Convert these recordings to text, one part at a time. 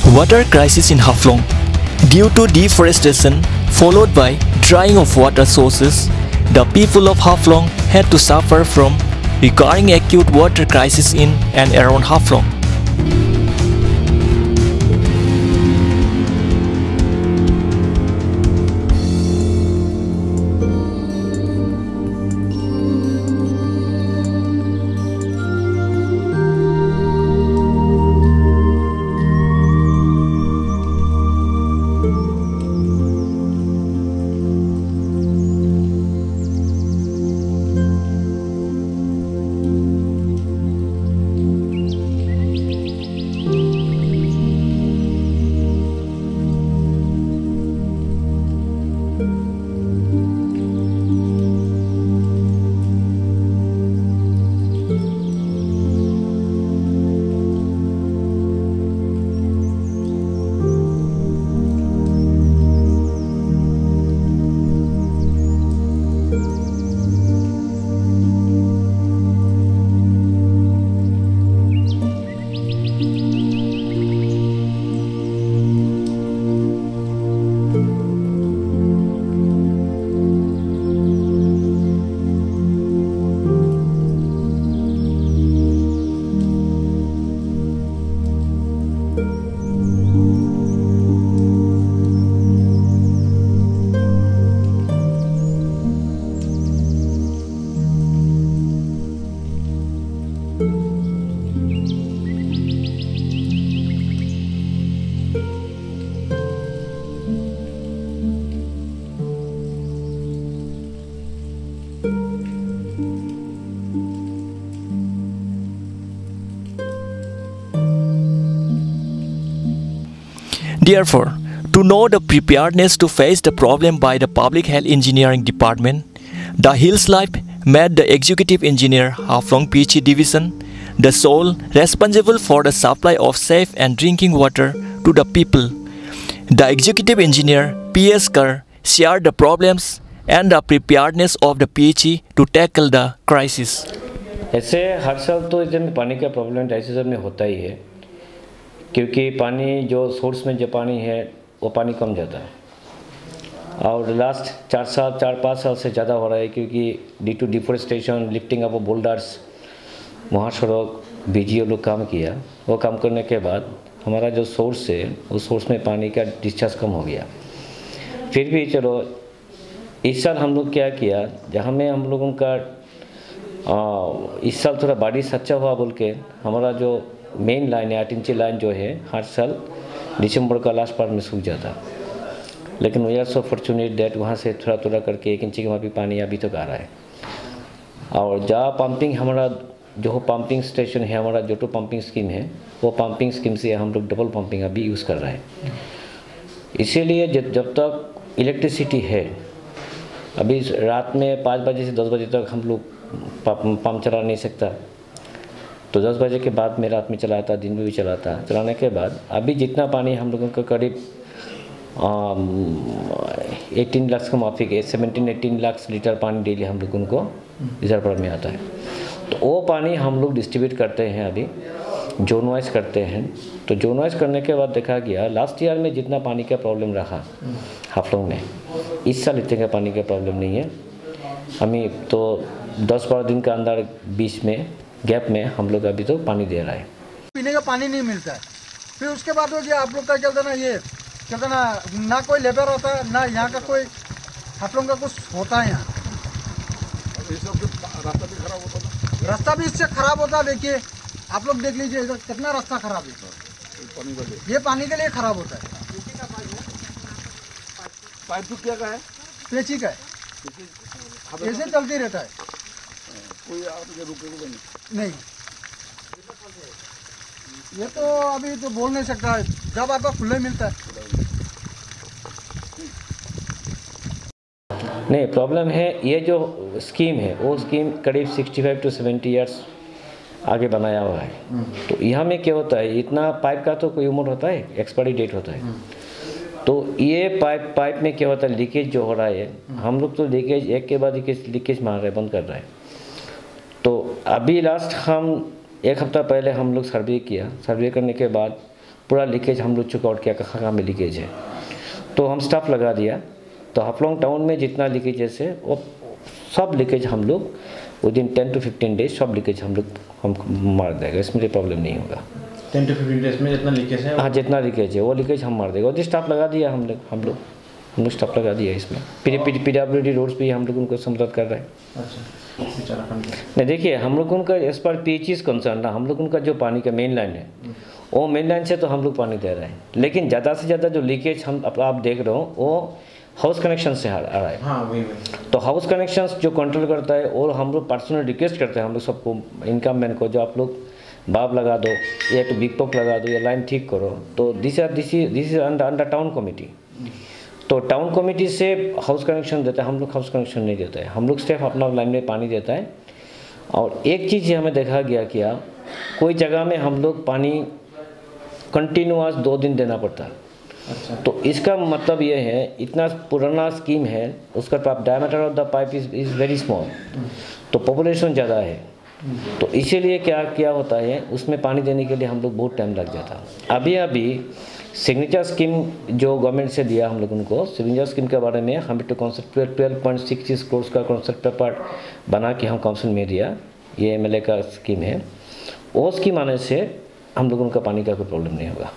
Water crisis in Haflong. Due to deforestation followed by drying of water sources, the people of Haflong had to suffer from recurring acute water crisis in and around Haflong. Therefore, to know the preparedness to face the problem by the Public Health Engineering Department, the Hills Life made the Executive Engineer Haflong PHE Division the sole responsible for the supply of safe and drinking water to the people. The Executive Engineer P.S. Kerr shared the problems and the preparedness of the PHE to tackle the crisis. ऐसे हर साल तो इसमें पानी का problem dry season में होता ही है, क्योंकि पानी जो सोर्स में जो पानी है वो पानी कम जाता है और लास्ट 4-5 साल से ज़्यादा हो रहा है, क्योंकि due to deforestation, lifting up boulders, महासड़क बीजीओ लोग काम किया। वो काम करने के बाद हमारा जो सोर्स है उस सोर्स में पानी का डिस्चार्ज कम हो गया। फिर भी चलो इस साल हम लोग क्या किया, जहाँ में हम लोगों का इस साल थोड़ा बारिश अच्छा हुआ बोल के हमारा जो मेन लाइन है 8 इंची लाइन जो है हर साल दिसंबर का लास्ट पार्ट में सूख जाता, लेकिन we are so fortunate that वहाँ से थोड़ा थोड़ा करके 1 इंची के वहाँ भी पानी अभी तक आ रहा है। और जहाँ पंपिंग हमारा जो पंपिंग स्टेशन है, हमारा जो तो पंपिंग स्कीम है, वो पंपिंग स्कीम से हम लोग डबल पंपिंग अभी यूज़ कर रहे हैं। इसीलिए जब तक इलेक्ट्रिसिटी है, अभी रात में 5 बजे से 10 बजे तक हम लोग पंप चला नहीं सकता, तो 10 बजे के बाद मैं रात में चलाता, दिन में भी चलाता। चलाने के बाद अभी जितना पानी हम लोगों का करीब 18 लाख का माफिक है, 17-18 लाख लीटर पानी डेली हम लोगों को रिजर्वर में आता है। तो वो पानी हम लोग डिस्ट्रीब्यूट करते हैं, अभी जोन वाइज करते हैं। तो जोन वाइज करने के बाद देखा गया लास्ट ईयर में जितना पानी का प्रॉब्लम रहा हाफलोंग में, इस साल इतने का पानी का प्रॉब्लम नहीं है। हमें तो 10-12 दिन के अंदर बीच में गैप में हम लोग अभी तो पानी दे रहा है। पीने का पानी नहीं मिलता है। फिर उसके बाद हो गया आप लोग का चलता ना, ये चलता ना कोई लेबर होता है, ना यहाँ का कोई हाफलोंग का कुछ होता है। यहाँ रास्ता भी खराब होता है, रास्ता भी इससे खराब होता है। देखिए आप लोग देख लीजिए इधर कितना रास्ता खराब है, ये पानी के लिए खराब होता है। पाइप तो क्या का है, पेची का है, ऐसे चलते रहता है, कोई आप रुकेगा नहीं। ये तो अभी तो बोल नहीं सकता है, जब आपका खुले मिलता है। नहीं, प्रॉब्लम है ये जो स्कीम है वो स्कीम करीब 65 to 70 ईयर्स आगे बनाया हुआ है। तो यहाँ में क्या होता है, इतना पाइप का तो कोई उम्र होता है, एक्सपायरी डेट होता है। तो ये पाइप में क्या होता है, लीकेज जो हो रहा है, हम लोग तो लीकेज एक के बाद लीकेज मार रहे, बंद कर रहे हैं। तो अभी लास्ट हम 1 हफ्ता पहले हम लोग सर्वे किया, सर्वे करने के बाद पूरा लीकेज हम लोग चेक आउट किया कहाँ में लीकेज है, तो हम स्टाफ लगा दिया। तो हाफलोंग टाउन में जितना लीकेजेस है वो सब लीकेज हम लोग विदिन 10 to 15 डेज सब लीकेज हम मार देगा, इसमें प्रॉब्लम नहीं होगा। 10 to 15 डेज में जितना लीकेज है, हाँ जितना लीकेज है वो लीकेज हम मार देगा। और स्टाफ लगा दिया हम लोग स्टाफ लगा दिया इसमें। PWD रोड्स भी हम लोग उनको मदद कर रहे हैं। अच्छा, नहीं देखिए, हम लोग उनका एज पर PHE's कंसर्न ना, हम लोग उनका जो पानी का मेन लाइन है वो मेन लाइन से तो हम लोग पानी दे रहे हैं, लेकिन ज़्यादा से ज़्यादा जो लीकेज हम आप देख रहे हो वो हाउस कनेक्शन से आ रहा है। हाँ वही। तो हाउस कनेक्शन जो कंट्रोल करता है, और हम लोग पर्सनल रिक्वेस्ट करते हैं हम लोग सबको, इनकम मैन को, जो आप लोग बाब लगा दो या तो बिग पॉक लगा दो या लाइन ठीक करो। तो this is under town committee. तो टाउन कमेटी से हाउस कनेक्शन देता है, हम लोग हाउस कनेक्शन नहीं देता है, हम लोग सिर्फ अपना लाइन में पानी देता है। और एक चीज़ हमें देखा गया क्या, कोई जगह में हम लोग पानी कंटिन्यूअस 2 दिन देना पड़ता है। अच्छा। तो इसका मतलब ये है, इतना पुराना स्कीम है, उसका diameter of the pipe is very small, तो पॉपुलेशन ज़्यादा है, तो इसीलिए क्या होता है, उसमें पानी देने के लिए हम लोग बहुत टाइम लग जाता है। अभी सिग्नेचर स्कीम जो गवर्नमेंट से दिया हम लोग उनको, सिग्नेचर स्कीम के बारे में हमें तो कॉन्सेप्ट 12.66 करोड़ का कॉन्सेप्ट पेपर बना के हम काउंसिल में दिया, ये MLA का स्कीम है। वो स्कीम आने से हम लोगों का पानी का कोई प्रॉब्लम नहीं होगा।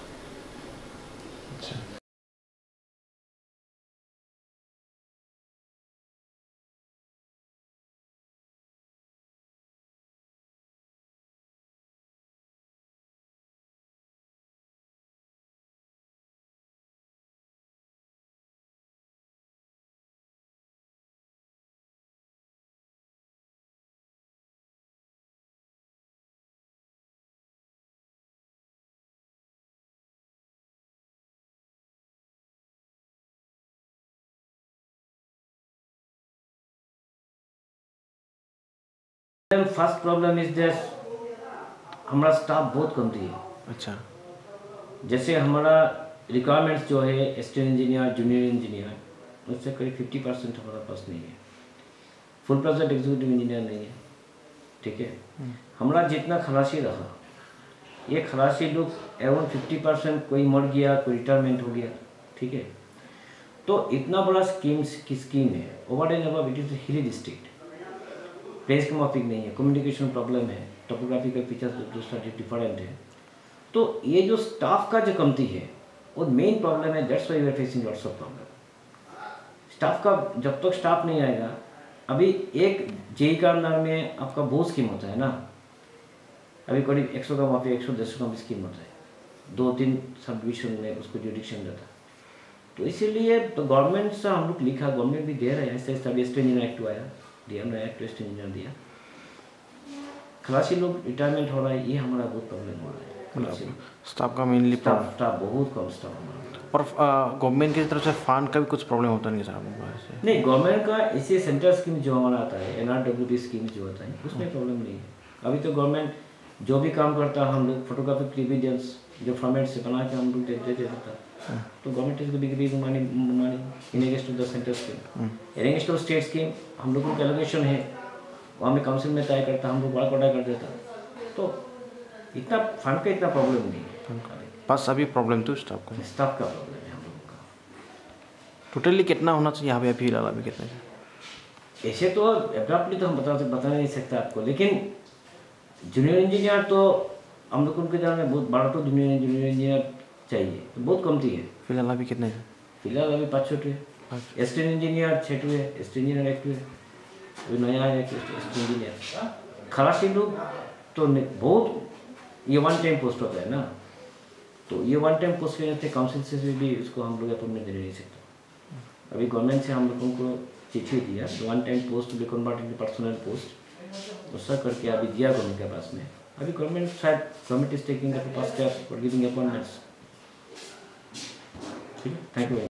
फर्स्ट प्रॉब्लम इज दैट हमारा स्टाफ बहुत कम थी। अच्छा। जैसे हमारा रिक्वायरमेंट्स जो है असिस्टेंट इंजीनियर, जूनियर इंजीनियर, उससे करीब 50% हमारा पास नहीं है। फुल प्रोजेक्ट एग्जीक्यूटिव इंजीनियर नहीं है, ठीक है। हमारा जितना खलासी रहा, ये खलासी लोग अराउंड 50%, कोई मर गया, कोई रिटायरमेंट हो गया, ठीक है। तो इतना बड़ा स्कीम है, over and above it is hilly district, place का माफिक नहीं है, कम्युनिकेशन प्रॉब्लम है, टोपोग्राफिकल फीचर्स दूसरा डिफरेंट है। तो ये जो स्टाफ का जो कमती है वो मेन प्रॉब्लम है, that's why we are facing lots of problem. Staff का जब तक स्टाफ नहीं आएगा, अभी एक जेई का अंदर में आपका बहुत स्कीम होता है ना, अभी करीब 100 का माफी 110 का स्कीम होता है, 2-3 सब डिविजन में उसको जुडिक्शन रहता है। तो इसीलिए तो गवर्नमेंट से हम लोग लिखा, गवर्नमेंट भी दे रहे हैं, ऐसे अभी इंजीनियर एक्ट आया, दिया नया एक्ट इंजीनियर दिया, खलासी लोग रिटायरमेंट हो रहा है, ये हमारा बहुत प्रॉब्लम हो रहा है। स्टाफ का मेनली स्टाफ बहुत कम स्टाफ हमारा। और गवर्नमेंट की तरफ से फंड का भी कुछ प्रॉब्लम होता नहीं सर आप लोगों को? नहीं, गवर्नमेंट का ऐसे सेंट्रल स्कीम जो हमारा आता है, NRWP स्कीम जो होता है, उसमें प्रॉब्लम नहीं है। अभी तो गवर्नमेंट जो भी काम करता है, हम लोग फोटोग्राफिक एविडेंस जो फॉर्मेट से बना के हम लोग दे देता है, तो government is big money in against to the central scheme. Against to state scheme हम लोगों का एलोकेशन है, वो हमें काउंसिल में तय करता, हम लोग बड़ा कोटा कर देता, तो इतना फंड का इतना प्रॉब्लम नहीं है। बस अभी प्रॉब्लम तो स्टाफ का प्रॉब्लम है हम लोगों का। टोटली कितना होना चाहिए यहाँ पे फिलहाल अभी कितना है? ऐसे तो एब्रप्टली तो हम बता नहीं सकते आपको, लेकिन जूनियर इंजीनियर तो हम लोग उनके जान में बहुत बड़ा तो जूनियर इंजीनियर चाहिए, तो बहुत कम थी है। फिलहाल अभी कितने हैं? फिलहाल अभी 5 है, असिस्टेंट इंजीनियर 6 है, असिस्टेंट इंजीनियर 1 है, अभी नया है असिस्टेंट इंजीनियर। खलासी लोग तो बहुत, ये 1 टाइम पोस्ट होता है ना, तो ये 1 टाइम पोस्ट के काउंसिल से भी इसको हम लोग अपॉइंटमेंट दे नहीं सकते। अभी गवर्नमेंट से हम लोगों को चिट्ठी दिया, 1 time post B convert in personal post, उसका करके अभी दिया गवर्नमेंट के पास में। अभी government is taking the first step for giving appointments. ठीक है, थैंक यू।